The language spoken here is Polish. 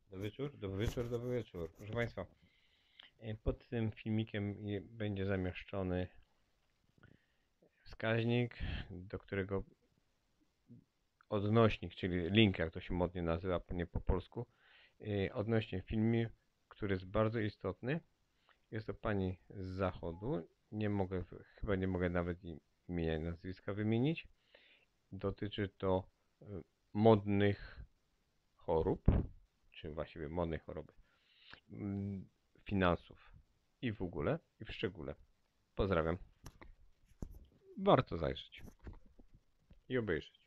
Dobry wieczór, dobry wieczór. Proszę Państwa, pod tym filmikiem będzie zamieszczony wskaźnik, do którego odnośnik, czyli link, jak to się modnie nazywa, nie po polsku, odnośnie filmu, który jest bardzo istotny. Jest to pani z zachodu. Chyba nie mogę nawet imienia i nazwiska wymienić. Dotyczy to modnych chorób, czy właściwie modnej choroby, finansów i w ogóle, i w szczególe. Pozdrawiam. Warto zajrzeć i obejrzeć.